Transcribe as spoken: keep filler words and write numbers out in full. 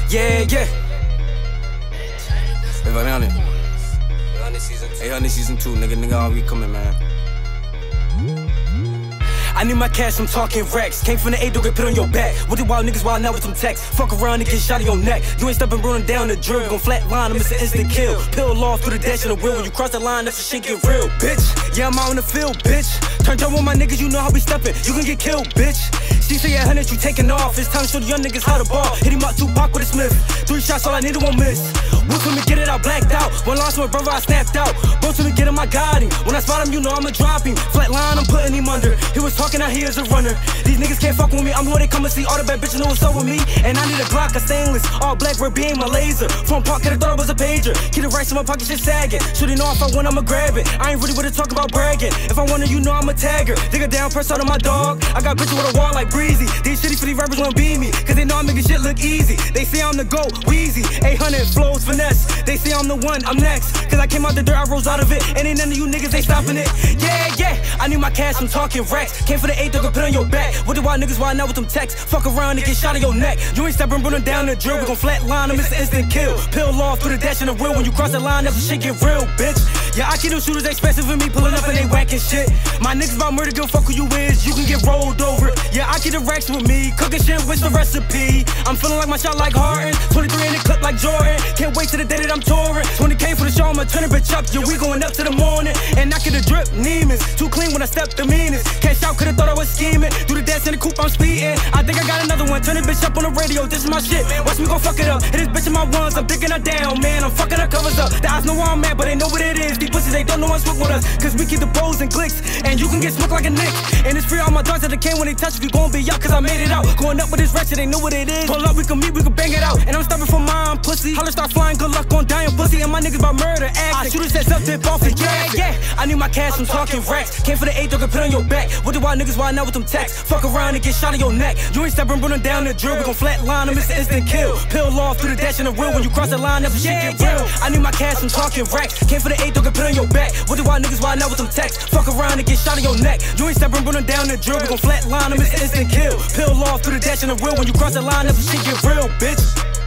Yeah, yeah. Hey, Vonn eight hundred. eight hundred season two, nigga, nigga, all we coming, man. I need my cash, I'm talking racks. Came from the A, don't get put on your back. With the wild niggas wild now with some text. Fuck around and get shot in your neck. You ain't stepping running down the drill. Gon' flat line, I'm it's an instant kill. Pill off through the dash of the wheel. When you cross the line, that's the shit get real, bitch. Yeah, I'm out in the field, bitch. Turned up with my niggas, you know how we steppin'. You can get killed, bitch. She say a hundred, you taking off. It's time to show the young niggas how to ball. Hit him up, Tupac with a Smith. Three shots, all I needed, won't miss. Whip him and get it out, blacked out. One loss to my brother, I snapped out. Both to me, get him, I got him. When I spot him, you know I'ma drop him. Flat line, I'm putting him under. He was talking out here as a runner. These niggas can't fuck with me. I'm who they come and see. All the bad bitches know what's up with me. And I need a Glock, a stainless. All black, red beam, my laser. Front pocket, I thought I was a pager. Keep the rice in my pocket, shit sagging. Shooting off, if I want, I'ma grab it. I ain't really with to talk about bragging. If I want to, you know I'm a tagger. Dig a down, press out of my dog. I got bitches with a wall like Breezy. These shitty fitty rappers won't beat me. Cause they know I'm making shit look easy. They say I'm the GOAT, Wheezy. eight hundred flows, finesse. They say I'm the one, I'm next. Cause I came out the dirt, I rose out of it. And ain't none of you niggas, they stopping it. Yeah, yeah. I need my cash, I'm talking racks. Came for the eight, don't get put on your back. With the wild niggas wild now with them texts. Fuck around and get shot in your neck. You ain't stepping, running down the drill. We gon' flat line them, it's an instant kill. Pill off through the dash in the wheel. When you cross the line, that's when shit get real, bitch. Yeah, I keep them shooters expensive with me pulling up and they whacking shit. My niggas about murder, give a fuck who you is. You can get rolled over. Yeah, I keep the racks with me. Cooking shit, what's the recipe? I'm feeling like my shot like Harden. twenty-three in the clip like Jordan. Can't wait till the day that I'm touring. twenty K for the show, I'ma turn it bitch up. Yeah, we going up to the morning. And I coulda drip Neiman's. Too clean when I step the meanest. Cash out, coulda thought I was scheming. Do the dance in the coupe, I'm speeding. I think I got another one. Turn it bitch up on the radio. This is my shit. Watch me go fuck it up. Hit this bitch in my ones. I'm digging her down, man. I'm fucking her covers up. The eyes know where I'm at, but they know what it is. These pussies, they don't know what's with us. Cause we keep the pros and clicks. And you can get smoked like a nick. And it's free all my dogs that they came when they touch. If you gon' be out, cause I made it out. Going up with this ratchet, they know what it is. Pull up, we can meet, we can bang it out. And I'm stopping for mine, pussy. Holler start flying, good luck on dying pussy. And my niggas about murder, acting. I shoot set up, dip off and yeah, yeah. I need my cash, I'm talking racks. Came for the eight, don't get put on your back. With the wild niggas wild now with them texts. Fuck around and get shot in your neck. You ain't stepping, running down the drill. We gon' flat line them, it's an instant kill. Pill off through the dash in the wheel. When you cross the line, that's when shit get real. I need my cash, I'm talking racks. Came for the eight, don't get put on your back. With the wild niggas wild now with them texts. Fuck around and get shot in your neck. You ain't stepping, running down the drill. We gon' flat line them, it's an instant kill. Pill off through the dash in the wheel. When you cross the line, that's when shit get real, bitch.